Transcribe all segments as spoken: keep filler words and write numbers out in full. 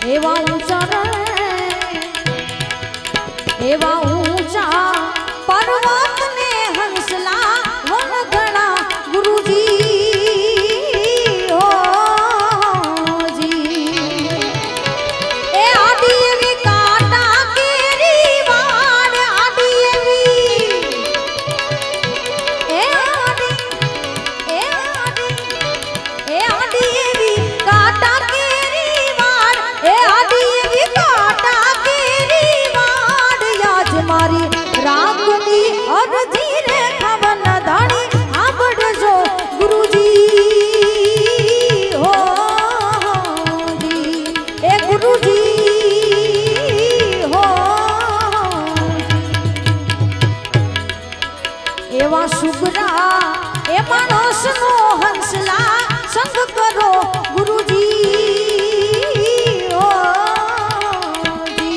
एवा ऊंचा एवा ऊंचा पर्वत ने हंसला वन घना गुरुजी हो जी। ए आदि एवी काटा केरी वाड़ आदि एवी ए आदि ए आदि ए आदि एवी काटा केरी वाड़ ए आदि एवी काटा केरी वाड़ याज मारी रागनी अर्जी रे खवन धाणी आबड़ जो गुरुजी हो जी। ए गुरुजी हो एवा सुगरा ए मानस नो हंसला संग करो गुरुजी हो जी।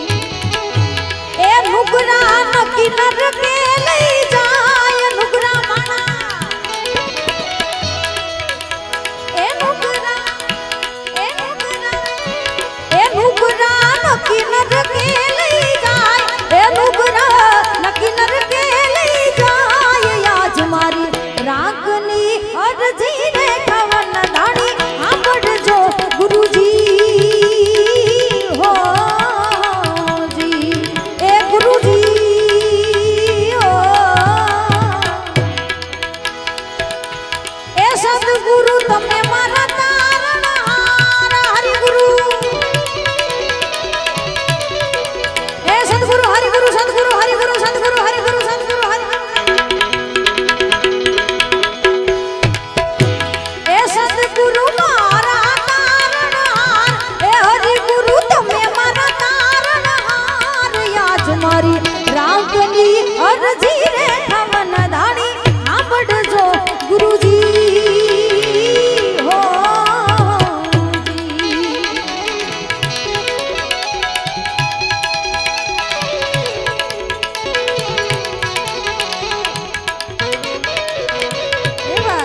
ए नुगरा नकी नर के लई जाय नुगरा माना ए नुगरा ए नुगरा ए नुगरा नकी नर के लई जाय ए नुगरा नकी नर के लई जाय आज मारी रागनी अर्जी रे खवन धाणी आबड़ जो गुरुजी हो जी। ए गुरुजी हो ए सद्गुरु तमे मारा तारणहार हरि गुरु ए सद्गुरु हरि गुरु सद्गुरु हरि गुरु सद्गुरु हरि गुरु सद्गुरु हरि ए सद्गुरु मारा तारणहार ए हरि गुरु तमे मारा तारणहार याज मारी रागनी अर्जी रे खवन धाणी आबड़ जो गुरुजी हो जी। ए बा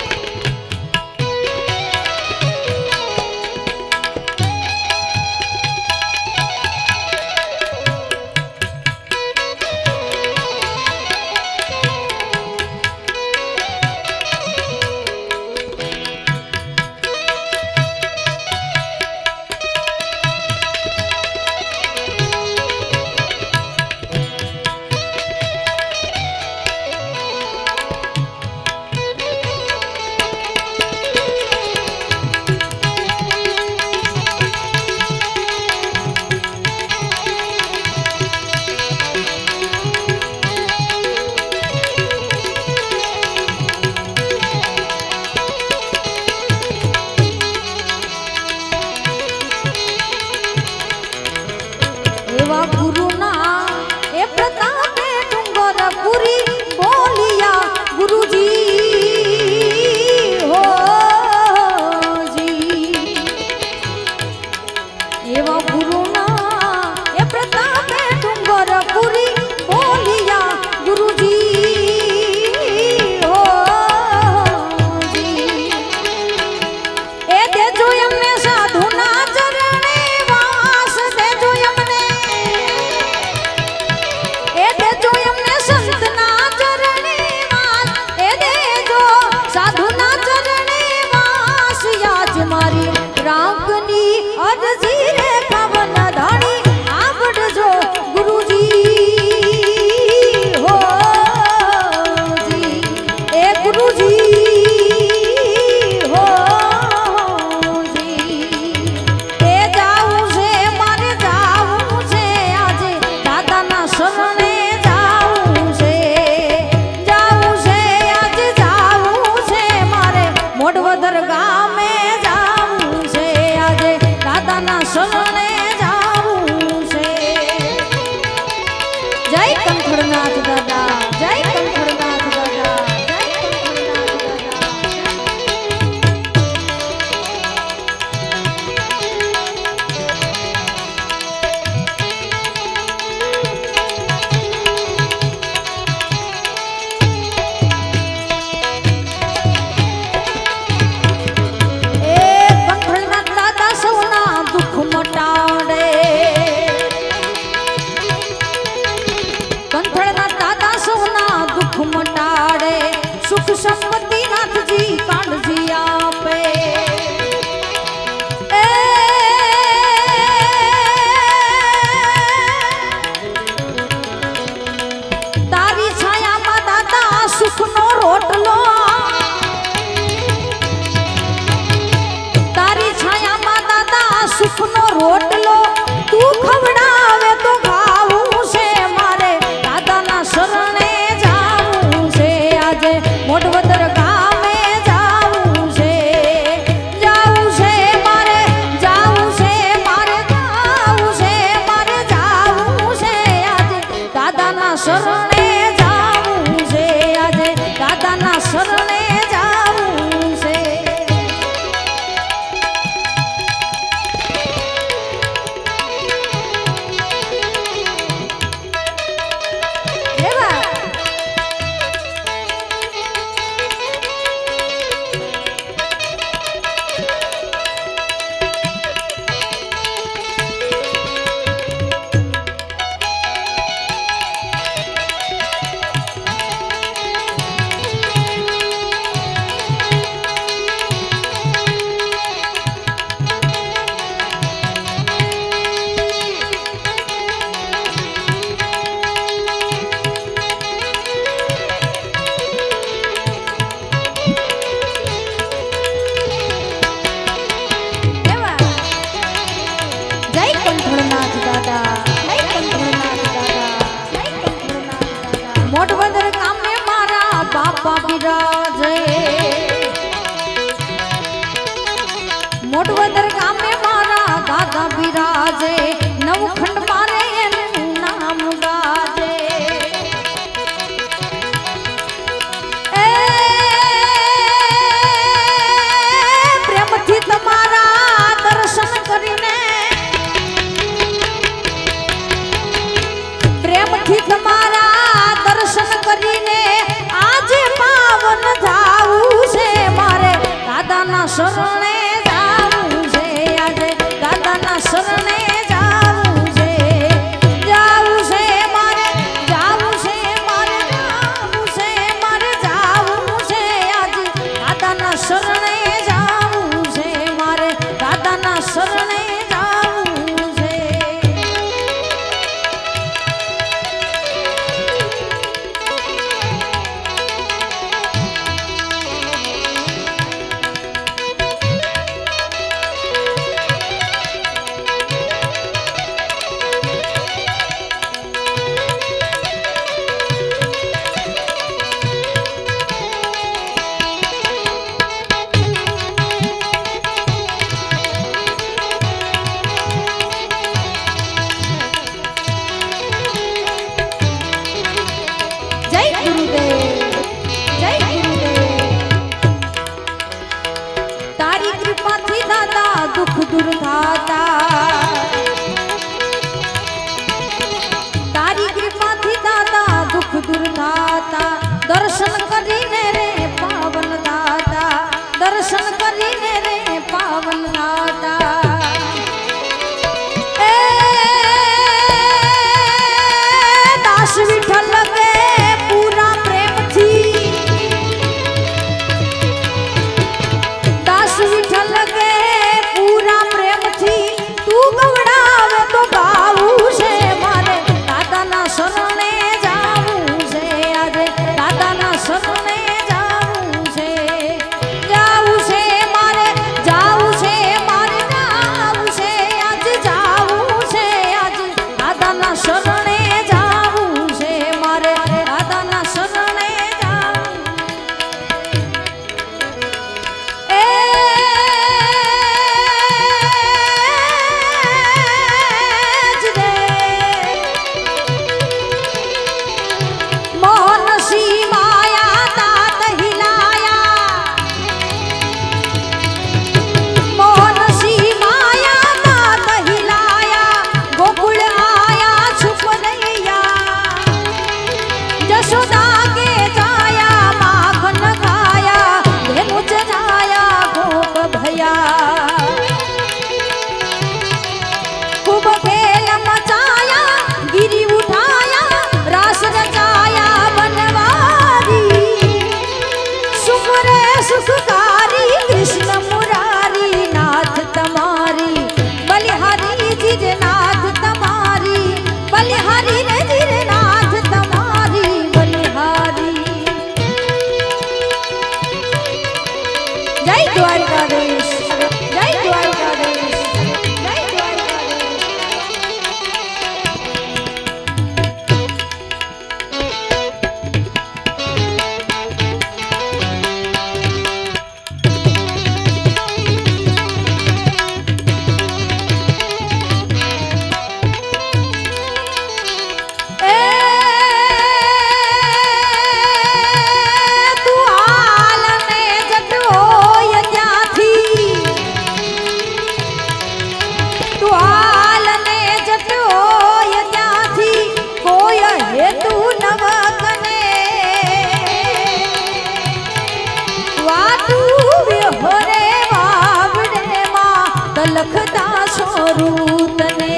एवा गुरुना ए प्रतापे डूंगर पुरी बोलिया गुरुजी हो जी। एवा गुरुना ए प्रतापे डूंगर पुरी बोलिया गुरुजी हो जी। ए देजो यमने साधुना चरणे वास देजो यमने ए देजो यमने संतना चरणे वास ए देजो साधुना चरणे वास याज मारी रागनी अर्जी रे खवन धाणी आबड़ जो गुरुजी हो जी। ए गुरुजी हो जी। ए जाऊं से मारे जाऊं से आज दादा ना शरणे जाऊं से जाऊं से आज जाऊं से मारे मोडवदर गाँव में जाऊं से आज दादा ना સુખનો રોટલો તું ખવડાવે તો ખાવું છે મારે દાદાના શરણે જાવું છે આજે મોટવદર ગામે જાવું છે જાવું છે મારે જાવું છે મારે જાવું છે મારે જાવું છે આજે દાદાના શરણે જાવું છે આજે દાદાના શરણે જાવું છે મોટવદર ગામે મારા બાપા બિરાજે મોટવદર ગામે મારા દાદા બિરાજે નવખંડ મારે એનું નામ ગાજે એ પ્રેમથી તમારા દર્શન કરીને પ્રેમથી તમારા દર્શન કરીને આજે પાવન જાવું છે મારે દાદાના શરણે જાવું છે આજે દાદાના શરણે જાવું છે જાવું છે મારે જાવું છે મારે જાવું છે મારે જાવું છે આજે દાદાના શરણે જાવું છે મારે દાદાના શરણે જાવું છે छोरू तने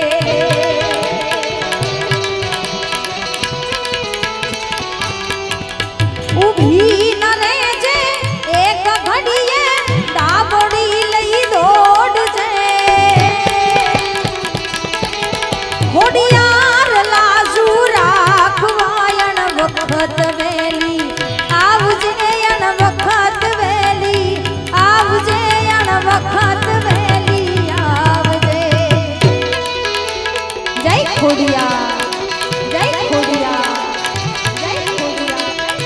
उभी न रेजे एक घड़ीए डाबड़ी लई दौड़ जे होडियार लाजू राखवायण वखत वेली आवजे यण वखत वेली आवजे यण वखत वेली आवजे जय खोडिया जय खोडिया जय खोडिया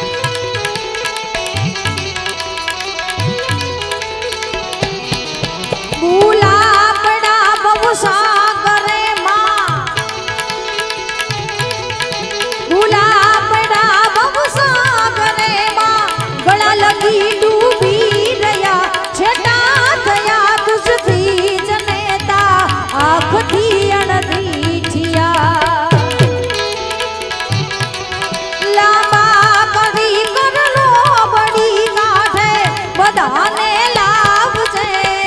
भूला बड़ा बबुसा करे मां भूला बड़ा बबुसा करे मां गला लगी डूबी रया छेटा थया तुझथी जनेता आँख थी अणदीठिया लांबा कड़ी करलो बड़ी काठे बधाने लावजे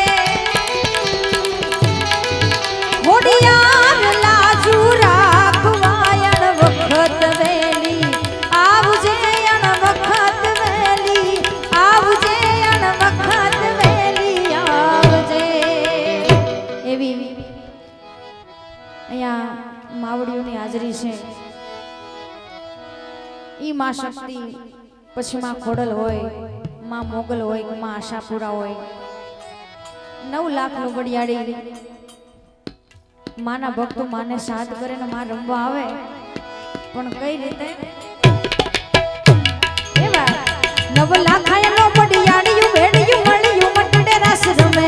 होडियार लाजू राखवायण वखत वेली आवजे यण वखत वेली आवजे यण वखत वेली आवजे एवी અહીંયા માવડીઓની હાજરી છે ઈ માં શક્તિ પછી માં ખોડલ હોય માં મોગલ હોય કે માં આશાપુરા હોય નવ લાખ લોગડિયાળી માના ભક્તો માને સાથ કરે ને માં રમવા આવે પણ કઈ રીતે એવા નવ લાખાયનો પડિયાળિયું ભેડિયું મળ્યું મટડે રાસ રમે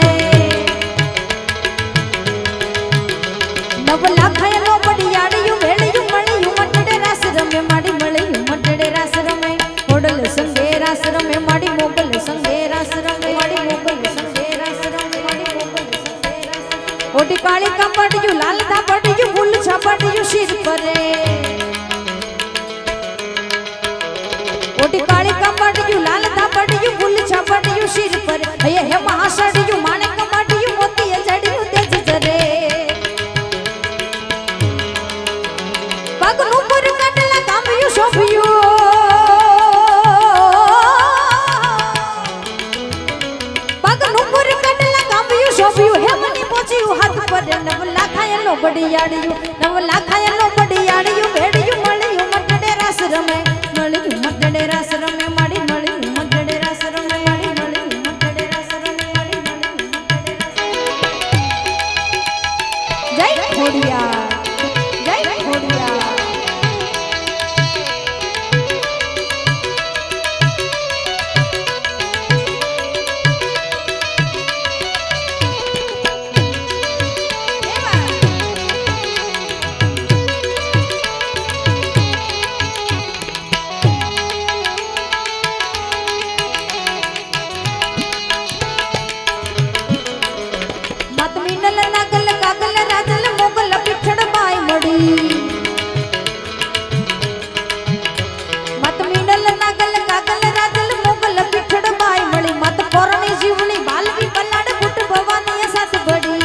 નવ લાખાયનો પડિયાળિયું ભેડિયું મળ્યું મટડે રાસ રમે માડી મળ્યું મટડે રાસ રમે હોડલ સંગે રાસ રમે માડી મોગલ સંગે રાસ રમે માડી મોગલ સંગે રાસ રમે માડી મોગલ સંગે રાસ ઓટી કાળી કપડિયું લાલ ધાપડિયું ફૂલ છાપડિયું શિર પરે ઓટી કાળી કપડિયું લાલ ધાપડિયું ફૂલ છાપડિયું શિર પરે હે હે મહાસડિયું માણેક માડિયું મોતી જડિયું તેજ જરે પગનું પર કટલા કામ્યું શોભ્યું પગનું પર કટલા કામ્યું શોભ્યું હે મને પહોંચ્યું હાથ પર નવ લાખાયનો પડિયાળિયું નવ લાખાયનો પડિયાળિયું ભેડિયું મળ્યું મટડે રાસ રમે મળ્યું મટડે રાસ રમે માડી મળ્યું મટડે રાસ રમે માડી મળ્યું મટડે રાસ રમે માડી મળ્યું મટડે રાસ જય ખોડિયા જય ખોડિયા मत मीनल नागल कागल राजल मोगल पिछड़ बाई मड़ी मत मीनल नागल कागल राजल मोगल पिछड़ बाई मड़ी मत पोरणी जीवनी बालवी बलाड गुट भवानी साथ बड़ी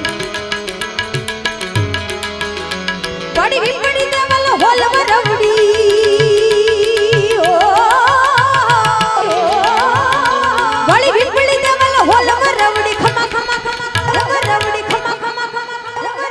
बड़ी भी बड़ी देवल होल वरवड़ी बड़ी भी बड़ी देवल होल वरवड़ी खमा खमा खमा वरवड़ी खमा खमा खमा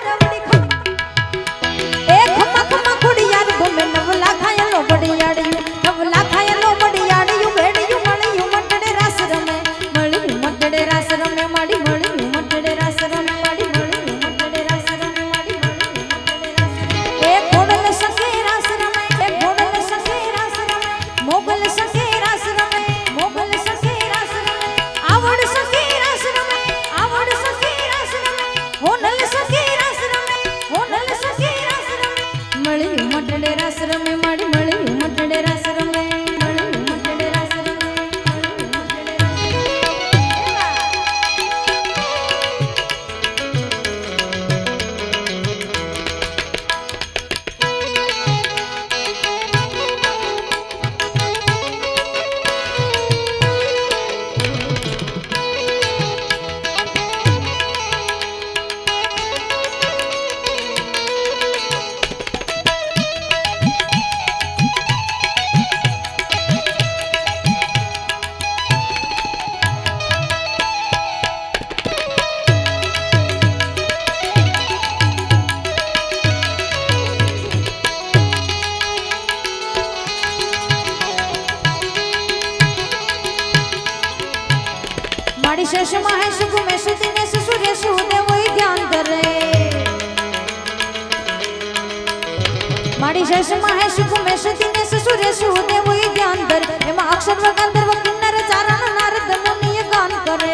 शेष महेश कुमेश दिनेश सुरेश देव ज्ञान धर एमा अक्षर व गंधर्व किन्नर चारण नारद मुनि गान करे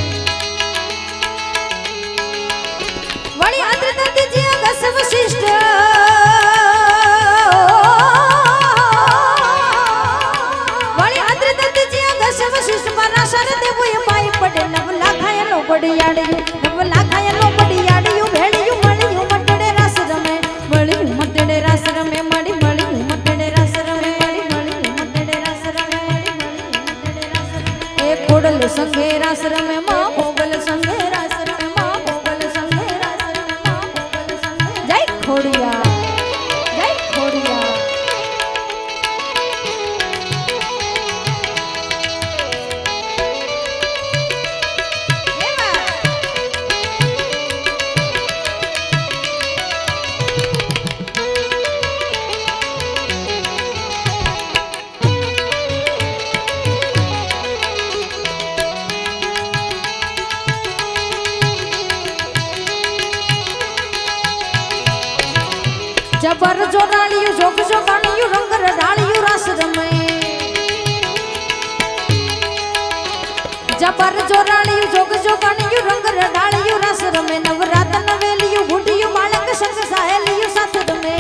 वળી આદ્રદંત जी अगस वशिष्ठ वળી આદ્રદંત जी अगस वशिष्ठ पराशर देव ये पाई पड़े नव लाखायनो बड़ियाड़ियो नव लाखायनो बड़ियाड़ियो भेड़ियो मड़ियो मटड़े रास रमे मड़ियो मटड़े रास रमे मड़ी मड़ियो मटड़े रास रमे मड़ी मड़ियो मटड़े रास रमे मड़ी मड़ियो मटड़े रास रमे एक कोडल संगे रास रमे मां मोगल संगे रास रमे मां मोगल संगे रास रमे मां मोगल संगे जय खोड़िया जय खोड़िया जबर जो डालियो जोग जो गानियो रंग डालियो रास रमे जबर जो डालियो जोग जो गानियो रंग डालियो रास रमे नवरातन वेलियो बुढ़ियो बालक संग सहेलियो साथ रमे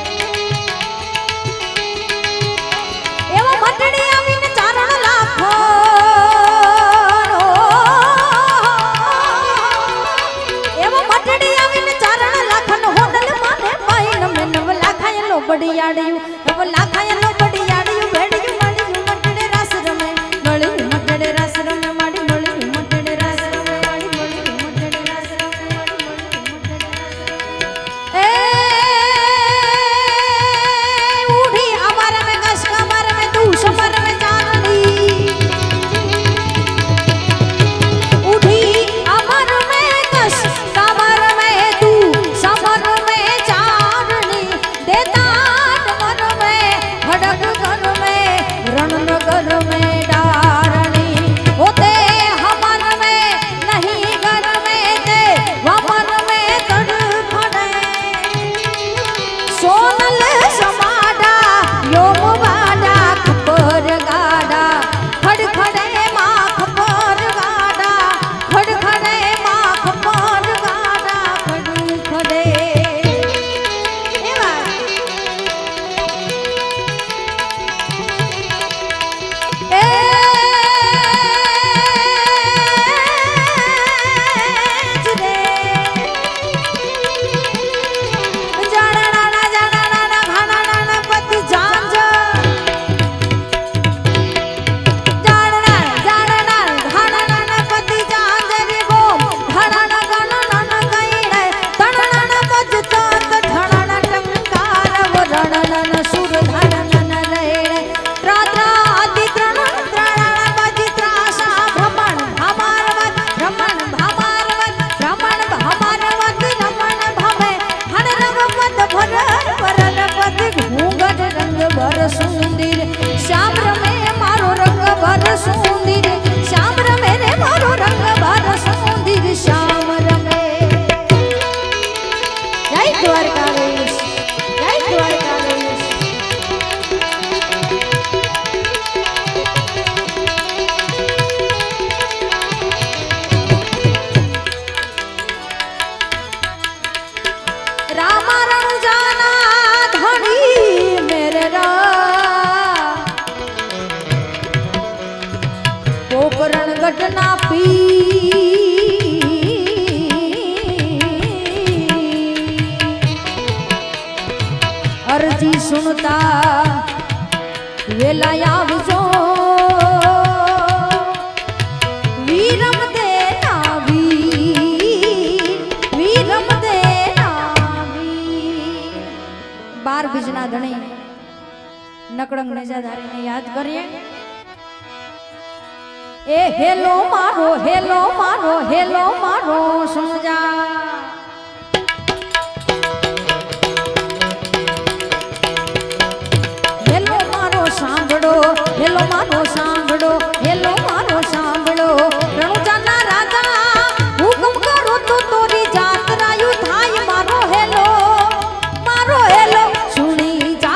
एवं मटड़ी आवीने चारण लाखो एवं मटड़ी आवीने चारण लाखन होडल माने पाइन में नव लाखायनो बड़ियाड़ियो नव लाखायनो बड़ियाड़ियो भेड़ियो मड़ियो मटड़े रास रमे मड़ियो मटड़े रास रमे मड़ी मड़ियो मटड़े रास रमे मड़ी मड़ियो मटड़े रास रमे मड़ी मड़ियो मटड़े रास रमे ए उड़ी अमर में कश कमर में तू समर में चांदनी उड़ी अमर में कश कमर में तू समर में चांदनी देता मन में भड़क घर में रण नगर में डारणी होते हमन में नहीं घर में ते वमन में तड़फड़े सोनल समाडा योम बाडा खपर गाडा खड़खड़े माँ खपर गाडा खड़खड़े माँ खपर गाडा खड़खड़े श्याम रमे मारो रंग भर सुंदर श्याम रमे रे मारो रंग भर सुंदर श्याम रमे जय द्वारकाधीश जय द्वारकाधीश रामा रणु जाना धनी मेरे रा पोकरण घटना पी अर्जी सुनता वेला आवजो वीरम देना वीर वीरम देना वीर बार बीजना धणी नकड़ंग नेजाधारी ने याद करिए ए हेलो मारो हेलो मारो हेलो मारो सुन जा हेलो मारो सांभड़ो हेलो मारो सांभड़ो हेलो मारो सांभड़ो रणु जाना राजा हुकुम करो तो तोरी जात रायु थाई मारो हेलो मारो हेलो सुनी जा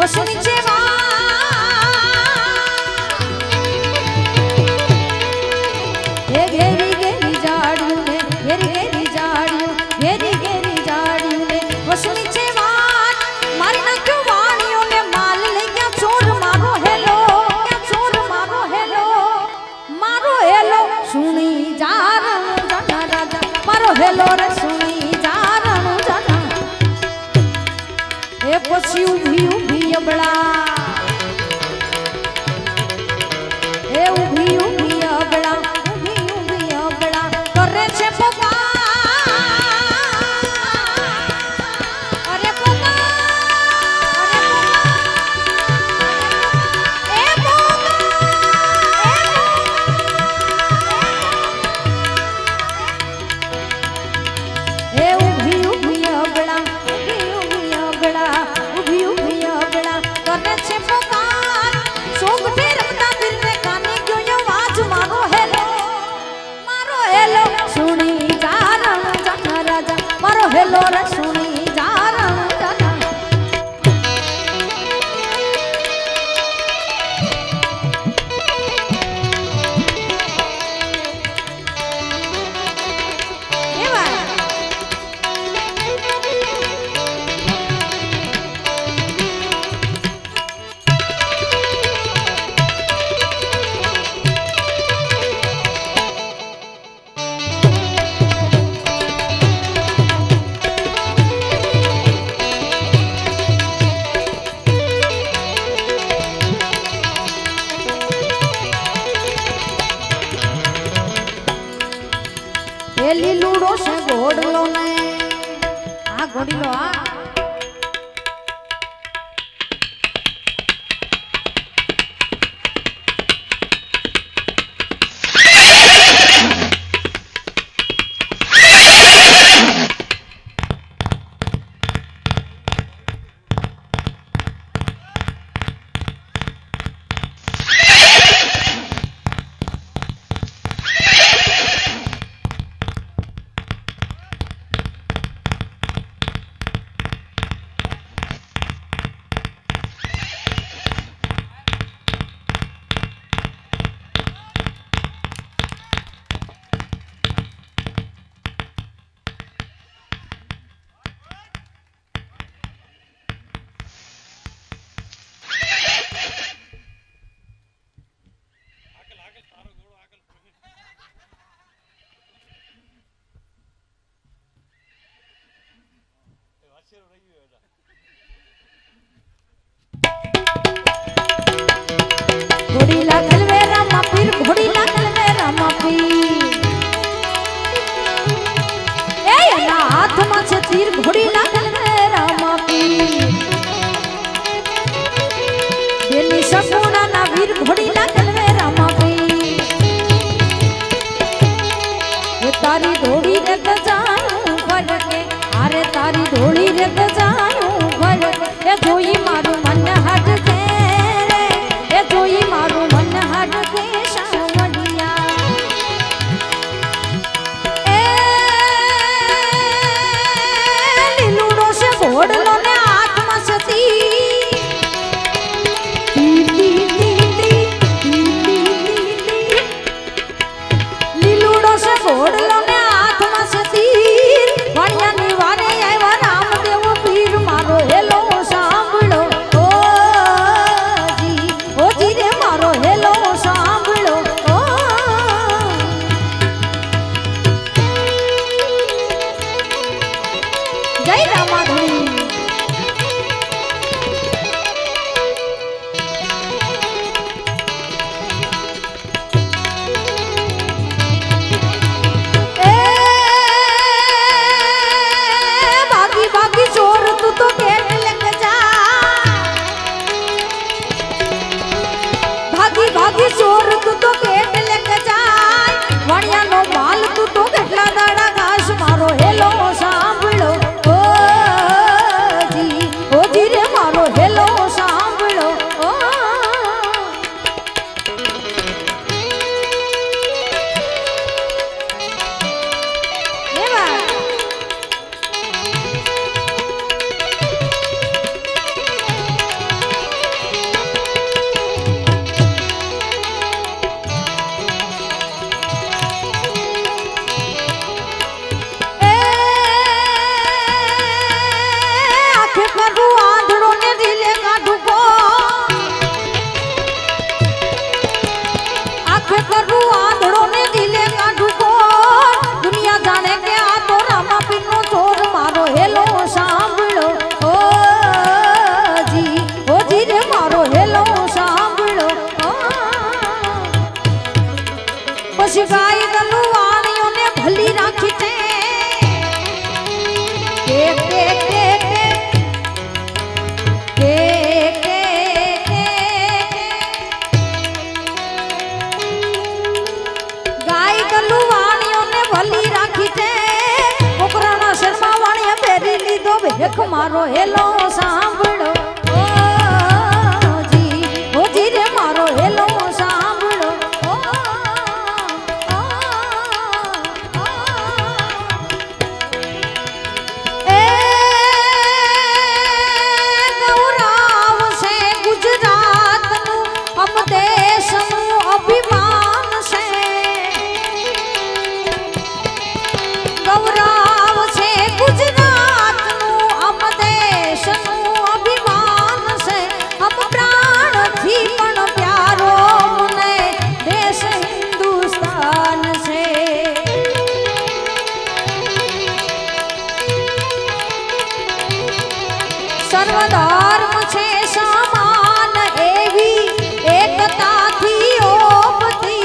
વસુની ઘેરી ઘેરી જાડ્યું ને ઘેરી ઘેરી જાડ્યું ઘેરી ઘેરી જાડ્યું ને વસુની છે વાત મારી નાખ્યો વાણીઓ ને માલ લઈ ગયા ચોર મારો હેલો ચોર મારો હેલો મારો હેલો સુણી જારણ જાના રાજા મારો હેલો રે સુણી જારણ જાના એ પછી ઊભી ઊભી અબળા એ ઊભી ઊભી અબળા હેલો રે સુણી જારણ જાના એવા લીલુડો છે ઘોડલો ને આ ઘોડીલો આ ઘોડી લાગલ વે રામા પીર ઘોડી લાગલ વે રામા પીર એ એના હાથમાં છે તીર ઘોડી લાગલ વે રામા પીર દિલ્હી સપૂના ના વીર ઘોડી લાગલ વે રામા પીર એ તારી ધોડી રે ગજાયું ભરકે અરે તારી ધોડી રે ગજાયું ભરકે એ જોઈ મારું મન હાથ કે એ જોઈ મારું મન હાથ કે સાવડિયા એ લીલુડો છે ઘોડલો ને હાથમાં સતી લીલુડો છે ઘોડલો ને હાથમાં સતી વણિયાની વારે આવ્યા રામદેવ પીર મારો હેલો સાંભળો ઓ જી ઓ જી રે મારો હેલો સાંભળો ઓ જય રામાધણી भागी चोर तू तो गेट लेके जाय वणिया नो माल तू तो गटला दाड़ा घास मारो हेलो सांभळो ओ जी ओ जी रे मारो हेलो सांभळो ओ एवा हेलो सांभळो ओ जी ओ जी रे मारो हेलो सांभळो ओ ओ ए गौरव से गुजरात नु हम देश नु अभिमान से गौरव से गुजरात नु हम देश नु अभिमान से हम प्राण थी पण प्यारो मने देश हिंदुस्तान से सर्वधर्म छे समान एवी एकता थी ओपती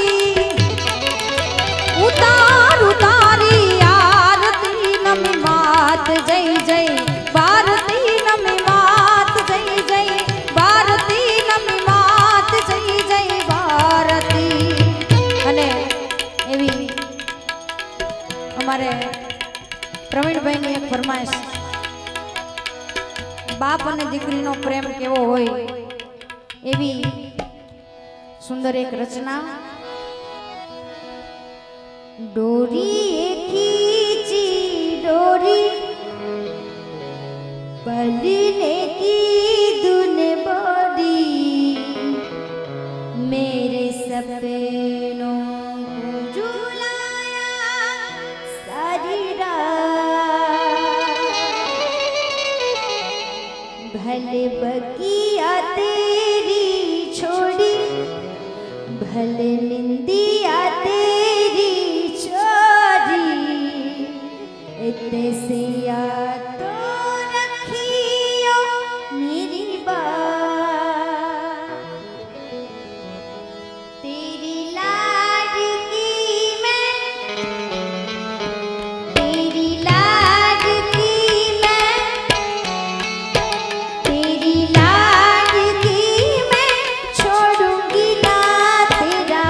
उतार उतारी आरती नमी मात जय जय भारती नमी मात जय जय भारती नमी मात जय जय भारती अने एवी हमारे प्रवीण भाई ની એક ફરમાઈશ बाप અને દીકરીનો પ્રેમ કેવો હોય એવી સુંદર એક રચના डोरी खींची डोरी पलने की धुन बोरी मेरे सपनों को झुलाया सारी रात भले बगिया तेरी छोड़ी भले निंदिया तेरी इतने से याद तो रखियो मेरी बात तेरी लाडकी मैं तेरी लाडकी मैं तेरी लाडकी मैं छोड़ूंगी ना तेरा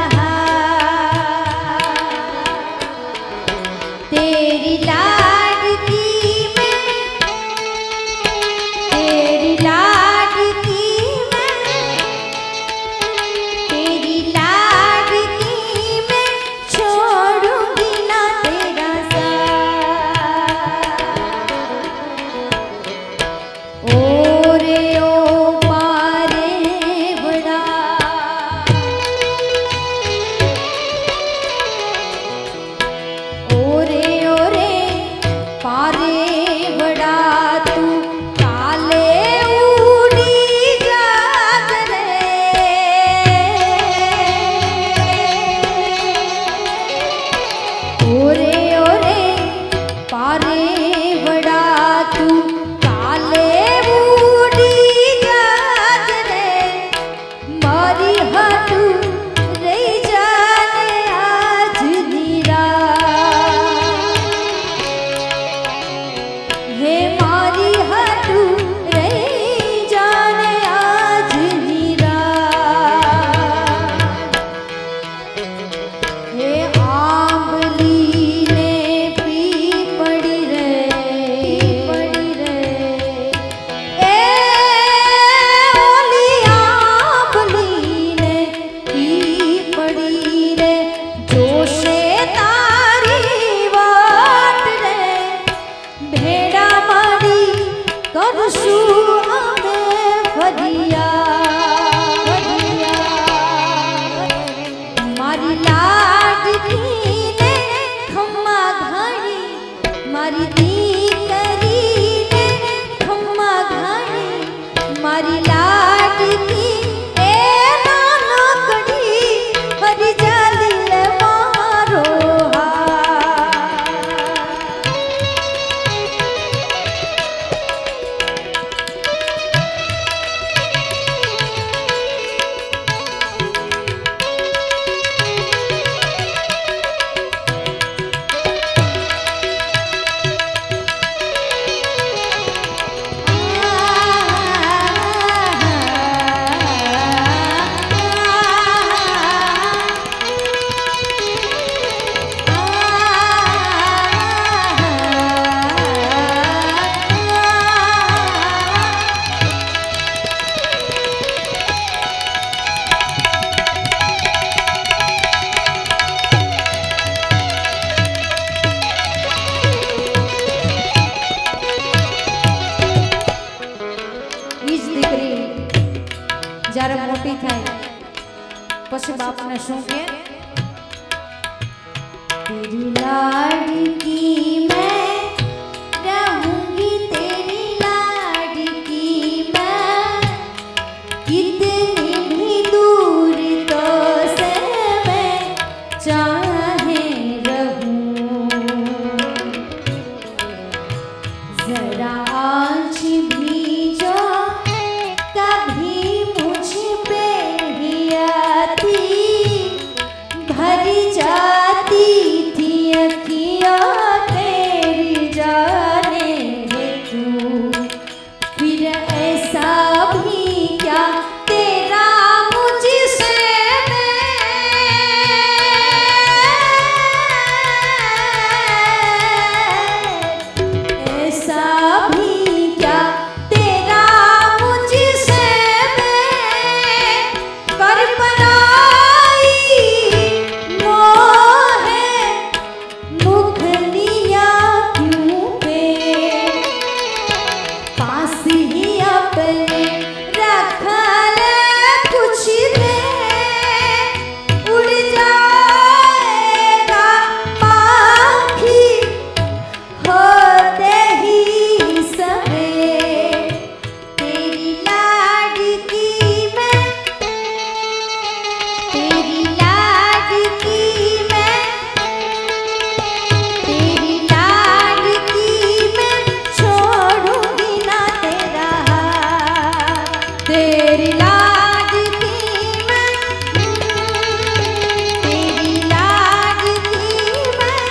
हाथ तेरी ઈજ દીકરી જ્યારે મોટી થાય પછી બાપને શું કહે? तेरी लाडकी मैं रहूंगी, तेरी लाडकी मैं, कितनी भी दूर तो से मैं चाहे रहूं, जरा आँच भी जो कभी मुझ पे ही आती भर जाती थी अखियाँ तेरी जाने हेतु, फिर ऐसा भी क्या तेरा मुझसे ऐसा भी क्या तेरा मुझसे कर पराई मोह मुख लिया क्यों पे, पास ही अपने रख ले कुछ दे, उड़ जाएगा पाखी होते ही समय, तेरी लाडकी मैं, तेरी लाडकी मैं, तेरी लाडकी मैं छोड़ूंगी ना तेरा हाथ, तेरी लाडकी मैं, तेरी लाडकी मैं,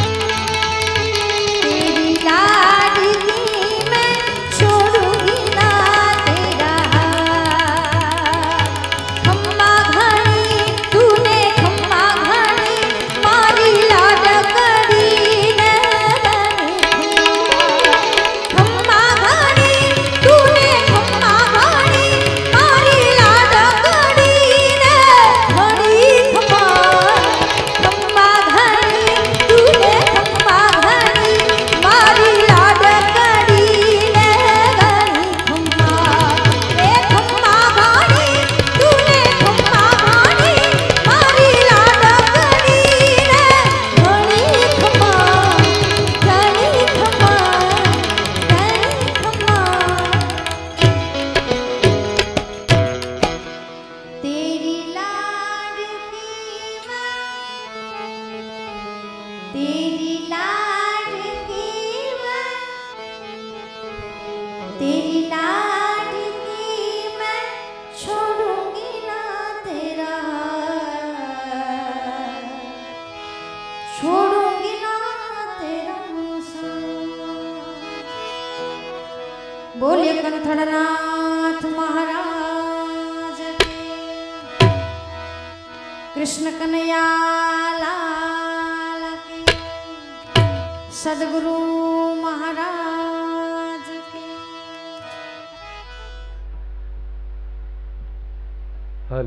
तेरी लाडकी मैं छोड़ूंगी ना तेरा हाथ, खम्मा घड़ी तूने खम्मा घड़ी मारी लाडकड़ी ने खम्मा घड़ी तूने खम्मा घड़ी मारी लाडकड़ी ने घड़ी खम्मा, खम्मा घड़ी तूने खम्मा घड़ी मारी लाडकड़ी ने घड़ी खम्मा, ए खम्मा घड़ी तूने खम्मा घड़ी मारी लाडकड़ी ने घड़ी खम्मा, घड़ी खम्मा, घड़ी खम्मा, तेरी लाडकी मैं, तेरी लाडकी मैं, तेरी लाडकी मैं छोड़ूंगी ना तेरा हाथ, छोड़ूंगी ना तेरा साथ। बोलिए कनथड़नाथ महाराज की, कृष्ण कन्हैया लाल की, सदगुरु महाराज की। હાલ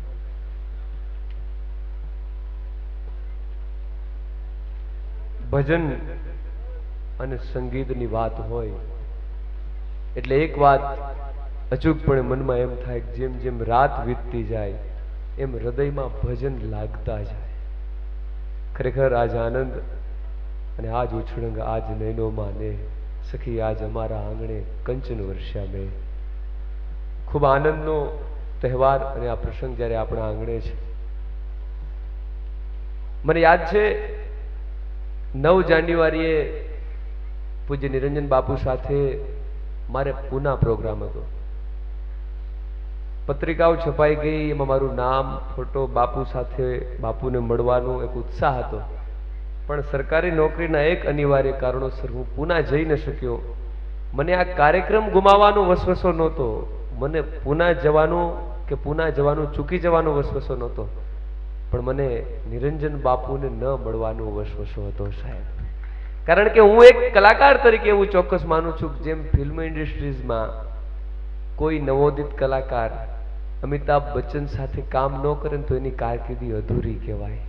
ભજન અને સંગીતની વાત હોય એટલે એક વાત અચૂકપણે મનમાં એમ થાય કે જેમ જેમ રાત વીતતી જાય એમ હૃદયમાં ભજન લાગતા જાય. ખરેખર આજ આનંદ અને આજ ઉછળંગ આજ નૈનોમાં ને સખી આજ અમારા આંગણે કંચન વર્ષા મેં. ખૂબ આનંદનો તહેવાર અને આ પ્રસંગ જ્યારે આપણા આંગણે છે. મને યાદ છે નવ જાન્યુઆરીએ પૂજ્ય નિરંજન બાપુ સાથે મારે પૂના પ્રોગ્રામ હતો. પત્રિકાઓ છપાઈ ગઈ, એમાં મારું નામ, ફોટો, બાપુ સાથે બાપુને મળવાનો એક ઉત્સાહ હતો. પણ સરકારી નોકરીના એક અનિવાર્ય કારણોસર હું પૂના જઈ ન શક્યો. મને આ કાર્યક્રમ ગુમાવવાનો વસવસો નહોતો, મને પૂના જવાનું કે પૂના જવાનું ચૂકી જવાનો વસવસો નહોતો, પણ મને નિરંજન બાપુને ન મળવાનો વસવસો હતો સાહેબ. કારણ કે હું એક કલાકાર તરીકે એવું ચોક્કસ માનું છું કે જેમ ફિલ્મ ઇન્ડસ્ટ્રીઝમાં કોઈ નવોદિત કલાકાર અમિતાભ બચ્ચન સાથે કામ ન કરે તો એની કારકિર્દી અધૂરી કહેવાય.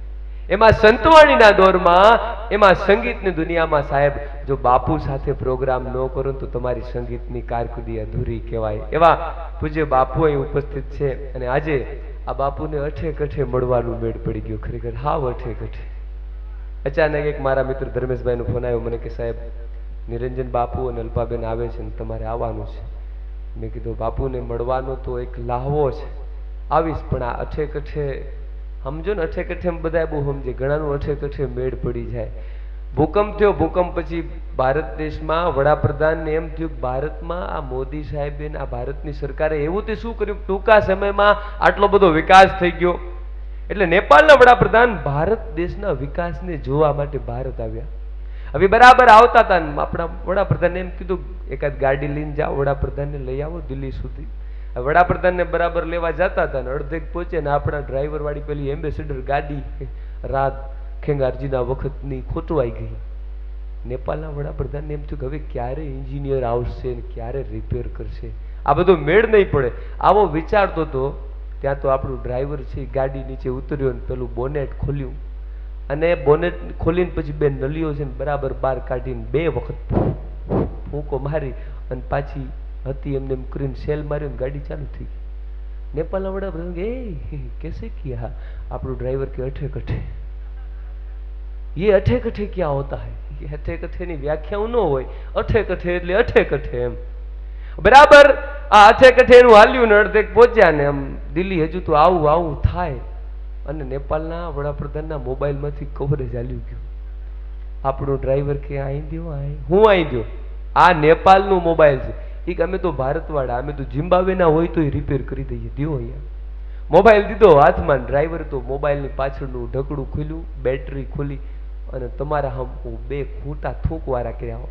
એમાં સંતવાણીના દોરમાં, એમાં સંગીતની દુનિયામાં સાહેબ જો બાપુ સાથે પ્રોગ્રામ ન કરો તો તમારી સંગીતની કારકિર્દી અધૂરી કહેવાય. એવા પૂજ્ય બાપુ અહીં ઉપસ્થિત છે અને આજે આ બાપુને અઠે કઠે મળવાનું મેળ પડી ગયો. ખરેખર હાવ અઠે કઠે. અચાનક એક મારા મિત્ર ધર્મેશભાઈ નો ફોન આવ્યો, મને કે સાહેબ નિરંજન બાપુ અને અલ્પાબેન આવે છે ને તમારે આવવાનું છે. મેં કીધું બાપુને મળવાનો તો એક લાહવો છે, આવીશ, પણ આ અઠે કઠે સમજો ને, અઠે કઠે બધા બહુ સમજે, ઘણાનું અઠે કઠે મેળ પડી જાય. ભૂકંપ થયો, ભૂકંપ પછી ભારત દેશમાં વડાપ્રધાન ને એમ થયું ભારતમાં આ મોદી સાહેબે આ ભારતની સરકારે એવું તે શું કર્યું, ટૂંકા સમયમાં આટલો બધો વિકાસ થઈ ગયો. એટલે નેપાળના વડાપ્રધાન ભારત દેશના વિકાસને જોવા માટે ભારત આવ્યા. હવે બરાબર આવતા હતા, આપણા વડાપ્રધાને એમ કીધું એકાદ ગાડી લઈને જાઓ, વડાપ્રધાનને લઈ આવો દિલ્હી સુધી. વડાપ્રધાનને બરાબર લેવા જતા હતા ને અડધેક પહોંચે ને આપણા ડ્રાઈવર વાળી પેલી એમ્બેસેડર ગાડી રાત ખેંગારજીના વખતની ખોટવાઈ ગઈ. નેપાળના વડાપ્રધાનને એમ થયું કે હવે ક્યારે એન્જિનિયર આવશે ને ક્યારે રિપેર કરશે, આ બધો મેળ નહીં પડે. આવો વિચારતો હતો ત્યાં તો આપણું ડ્રાઈવર છે ગાડી નીચે ઉતર્યો ને પેલું બોનેટ ખોલ્યું અને બોનેટ ખોલીને પછી બે નલીઓ છે ને બરાબર બહાર કાઢીને બે વખત ફૂંકો મારી અને પાછી હતી એમને એમ કરીને સેલ માર્યો ને ગાડી ચાલુ થઈ ગઈ. નેપાળના વડાપ્રધાન કે એ કેસે કિયા, આપણું ડ્રાઈવર કે અઠે કઠે. ये अठे कठे क्या होता है, ये अठे कठे ની વ્યાખ્યા ન હોય, અઠે કઠે એટલે અઠે કઠે એમ. બરાબર આ અઠે કઠે નું હાલ્યું ને અડધેક પહોંચ્યા ને આમ દિલ્હી હજુ તો આવું આવું થાય અને નેપાળના વડાપ્રધાનના મોબાઈલ માંથી કવરેજ હાલ્યું ગયું. આપણો ડ્રાઈવર કે આઈ દો, આઈ હું આઈ દો, આ નેપાળ નું મોબાઈલ છે. એક અમે તો ભારત વાળા, અમે તો જિમ્બાબ્વે ના હોય તો રિપેર કરી દઈએ, દો અહીંયા. મોબાઈલ દીધો હાથમાં, ડ્રાઈવર તો મોબાઈલ ની પાછળનું ઢકડું ખોલ્યું, બેટરી ખોલી અને તમારા હમ બે ખૂંટા થૂંક વાળા કર્યા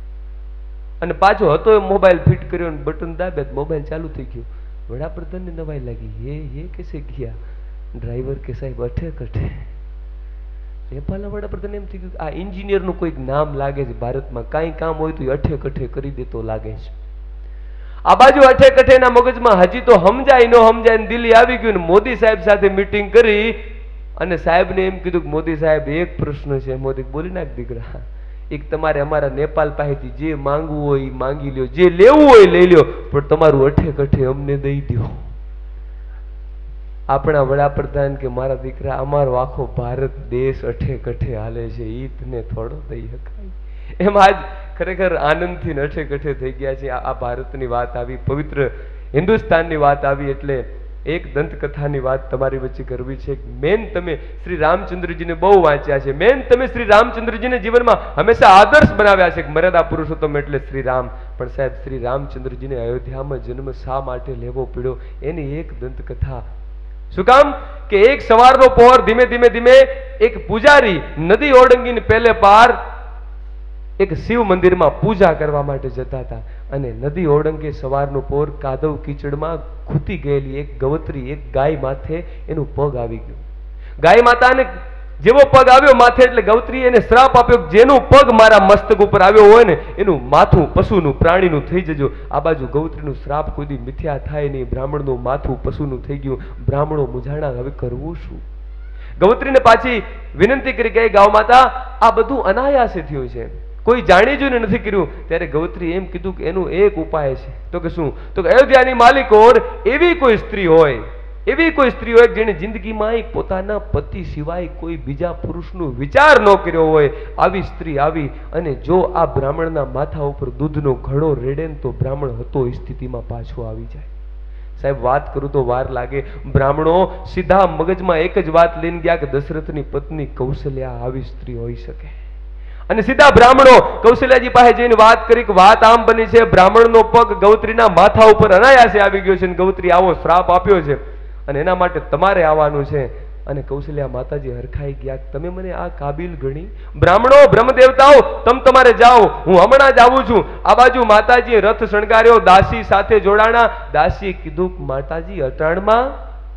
અને પાછો હતો એ મોબાઈલ ફિટ કર્યો અને બટન દાબ્યા મોબાઈલ ચાલુ થઈ ગયો. વડાપ્રધાન ને નવાઈ લાગી, હે હે કેસે ગયા. ડ્રાઈવર કે સાહેબ અઠે કઠે. નેપાળના વડાપ્રધાન એમ થઈ ગયું આ એન્જિનિયર નું કોઈક નામ લાગે છે ભારતમાં, કઈ કામ હોય તો અઠે કઠે કરી દેતો લાગે છે. આ બાજુ અઠે કઠે ના મગજમાં હજી તો સમજાય ન સમજાય ને દિલ્હી આવી ગયું ને મોદી સાહેબ સાથે મીટિંગ કરી અને સાહેબ ને એમ કીધું કે મોદી સાહેબ એક પ્રશ્ન છે. મોદી બોલી નાખ દીકરા, એક તમારે અમારા નેપાળ પાસેથી જે માંગવું હોય એ માંગી લ્યો, જે લેવું હોય લઈ લ્યો, પણ તમારું અઠે કઠે અમને દઈ દો. આપણા વડાપ્રધાન કે મારા દીકરા અમારો આખો ભારત દેશ અઠે કઠે હાલે છે, ઈ તને થોડો દઈ શકાય. એમ આજ ખરેખર આનંદથી અઠે કઠે થઈ ગયા છે. આ ભારતની વાત આવી, પવિત્ર હિન્દુસ્તાનની વાત આવી એટલે એક દંતકથાની વાત તમારી વચ્ચે કરવી છે. મેન તમે શ્રી રામચંદ્રજીને બહુ વાંચ્યા છે, મેન તમે શ્રી રામચંદ્રજીને જીવનમાં હંમેશા આદર્શ બનાવ્યા છે. મર્યાદા પુરુષોત્તમ એટલે શ્રી રામ, પણ સાહેબ શ્રી રામચંદ્રજીને અયોધ્યામાં જન્મ શા માટે લેવો પડ્યો એની એક દંતકથા. શું કામ કે એક સવારનો પહોર ધીમે ધીમે ધીમે એક પૂજારી નદી ઓળંગીને પહેલે પાર એક શિવ મંદિરમાં પૂજા કરવા માટે જતા હતા અને નદી ઓળંગે સવારનો પોર કાદવ કીચડમાં ખૂતી ગયેલી એક ગવત્રી એક ગાય માથે એનું પગ આવી ગયું. ગાય માતાને જેવો પગ આવ્યો માથે એટલે ગવત્રી એને શ્રાપ આપ્યો, જેનું પગ મારા મસ્તક ઉપર આવ્યો હોય ને એનું માથું પશુનું પ્રાણીનું થઈ જજો. આ બાજુ ગવત્રીનું શ્રાપ કોઈ દી મિથ્યા થાય નહીં, બ્રાહ્મણનું માથું પશુનું થઈ ગયું. બ્રાહ્મણો મૂંઝાણા, હવે કરવું શું? ગવત્રીને પાછી વિનંતી કરી કે ગાવ માતા આ બધું અનાયાસે થયું છે, કોઈ જાણી જોઈને નથી કર્યું. ત્યારે ગવત્રી એમ કીધું કે એનું એક ઉપાય છે. તો કે શું? તો કે અયોધ્યાની માલિકોર એવી કોઈ સ્ત્રી હોય, એવી કોઈ સ્ત્રી હોય જેને જિંદગીમાં પોતાના પતિ સિવાય કોઈ બીજા પુરુષનો વિચાર ન કર્યો હોય, આવી સ્ત્રી આવી અને જો આ બ્રાહ્મણના માથા ઉપર દૂધનો ઘડો રેડે ને તો બ્રાહ્મણ હતો એ સ્થિતિમાં પાછો આવી જાય. સાહેબ વાત કરું તો વાર લાગે. બ્રાહ્મણો સીધા મગજમાં એક જ વાત લઈને ગયા કે દશરથની પત્ની કૌશલ્યા આવી સ્ત્રી હોઈ શકે. અને સીધા બ્રાહ્મણો કૌશલ્યાજી પાસે જઈને વાત કરી કે વાત આમ બની છે, બ્રાહ્મણનો પગ ગૌત્રીના માથા ઉપર અનાયાસે આવી ગયો છે અને ગૌત્રી આવો શ્રાપ આપ્યો છે અને એના માટે તમારે આવવાનું છે. અને કૌશલ્યા માતાજી હરખાઈ ગયા, તમે મને આ કાબિલ ગણી? બ્રાહ્મણો બ્રહ્મ દેવતાઓ તમ તમારે જાઓ, હું હમણાં જ આવું છું. આ બાજુ માતાજીએ રથ શણગાર્યો, દાસી સાથે જોડાણા. દાસીએ કીધું માતાજી અટાણમાં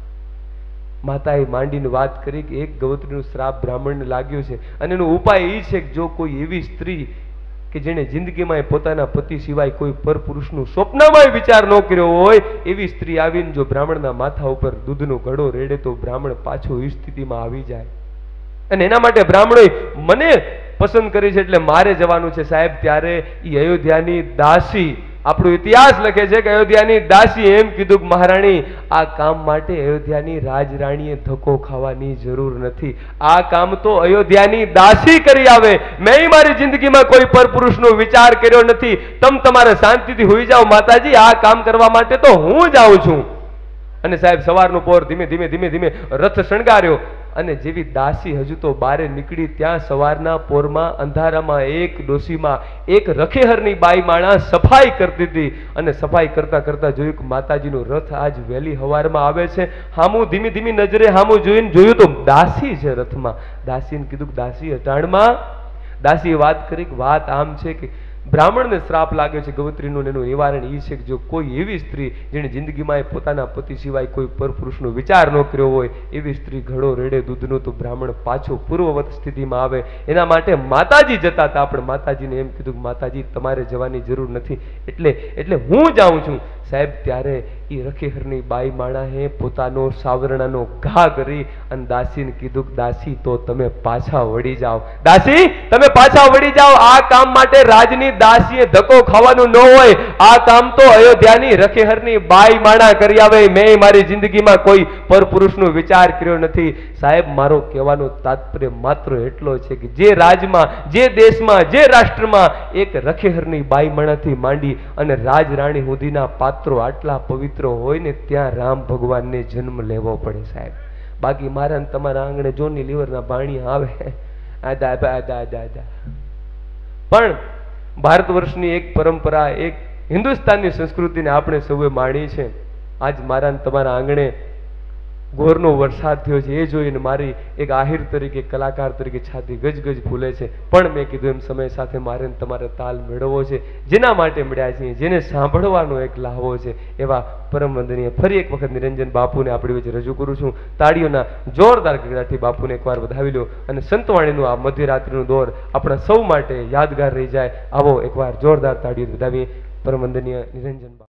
માતાએ માંડીને વાત કરી કે એક ગવત્રીનું શ્રાપ બ્રાહ્મણને લાગ્યો છે અને એનો ઉપાય એ છે કે જો કોઈ એવી સ્ત્રી કે જેને જિંદગીમાં પોતાના પતિ સિવાય કોઈ પરપુરુષનું સ્વપ્નમાં વિચાર ન કર્યો હોય એવી સ્ત્રી આવીને જો બ્રાહ્મણના માથા ઉપર દૂધનો ઘડો રેડે તો બ્રાહ્મણ પાછો એ સ્થિતિમાં આવી જાય. અને એના માટે બ્રાહ્મણોએ મને પસંદ કરી છે એટલે મારે જવાનું છે સાહેબ. ત્યારે એ અયોધ્યાની દાસી, આપણો ઇતિહાસ લખે છે કે અયોધ્યાની દાસી એમ કીધું કે મહારાણી આ કામ માટે અયોધ્યાની રાજરાણીએ ધક્કો ખાવાની જરૂર નથી. આ કામ તો અયોધ્યાની દાસી કરી આવે. મેં મારી જિંદગીમાં કોઈ પરપુરુષનો વિચાર કર્યો નથી. તમ તમારે શાંતિથી હોઈ જાઓ માતાજી, આ કામ કરવા માટે તો હું જાઉં છું. અને સાહેબ સવારનું પોર ધીમે ધીમે ધીમે ધીમે રથ શણગાર્યો અને જેવી દાસી હજુ તો બારે નીકળી ત્યાં સવારના પોરમાં અંધારામાં એક ડોસીમાં એક રખેહરની બાઈ માણા સફાઈ કરતી હતી. અને સફાઈ કરતા કરતા જોયું કે માતાજીનો રથ આજ વહેલી હવારમાં આવે છે. હામું ધીમી ધીમી નજરે હામું જોઈને જોયું તો દાસી છે રથમાં. દાસીને કીધું કે દાસી અટાણમાં. દાસીએ વાત કરી કે વાત આમ છે કે બ્રાહ્મણને શ્રાપ લાગ્યો છે ગવત્રીનું, એનું નિવારણ એ છે કે જો કોઈ એવી સ્ત્રી જેને જિંદગીમાં પોતાના પતિ સિવાય કોઈ પરપુરુષનો વિચાર ન કર્યો હોય એવી સ્ત્રી ઘડો રેડે દૂધનું તો બ્રાહ્મણ પાછો પૂર્વવત સ્થિતિમાં આવે. એના માટે માતાજી જતા હતા. આપણે માતાજીને એમ કીધું કે માતાજી તમારે જવાની જરૂર નથી, એટલે એટલે હું જાઉં છું. સાહેબ ત્યારે એ રખેહરની બાઈ માણાએ પોતાનો સાવરણાનો ઘા કરી અને દાસીને કીધું કે દાસી તો તમે પાછા વળી જાઓ. દાસી તમે પાછા વળી જાઓ. આ કામ માટે રાજની દાસીએ ધક્કો ખાવાનું ન હોય. આ કામ તો અયોધ્યાની રખેહરની બાઈ માણા કરી આવે. મેં મારી જિંદગીમાં કોઈ પરપુરુષનો વિચાર કર્યો નથી. સાહેબ મારો કહેવાનો તાત્પર્ય માત્ર એટલો છે કે જે રાજમાં, જે દેશમાં, જે રાષ્ટ્રમાં એક રખેહરની બાઈ માણાથી માંડી અને રાજ રાણી સુધીના પાત્રો આટલા પવિત્ર હોય ને ત્યાં રામ ભગવાનને જન્મ લેવો પડે સાહેબ. બાકી મારા તમારા આંગણે જોની લીવરના પાણી આવે આદા આદા આદા આદા. પણ ભારત વર્ષની એક પરંપરા, એક હિન્દુસ્તાનની સંસ્કૃતિને આપણે સૌએ માણી છે. આજ મારા તમારા આંગણે ગોરનો વરસાદ થયો છે એ જોઈને મારી એક આહિર તરીકે, કલાકાર તરીકે છાતી ગજ ગજ ફૂલે છે. પણ મેં કીધું એમ સમય સાથે મારે તમારે તાલ મેળવવો છે. જેના માટે મળ્યા છીએ, જેને સાંભળવાનો એક લાહવો છે, એવા પરમ વંદનીય ફરી એક વખત નિરંજન બાપુને આપણી વચ્ચે રજૂ કરું છું. તાળીઓના જોરદાર ગગડાથી બાપુને એકવાર વધાવી લો અને સંતવાણીનું આ મધ્યરાત્રિનું દોર આપણા સૌ માટે યાદગાર રહી જાય. આવો એકવાર જોરદાર તાળીઓ વધાવીએ પરમ વંદનીય નિરંજન બાપુ.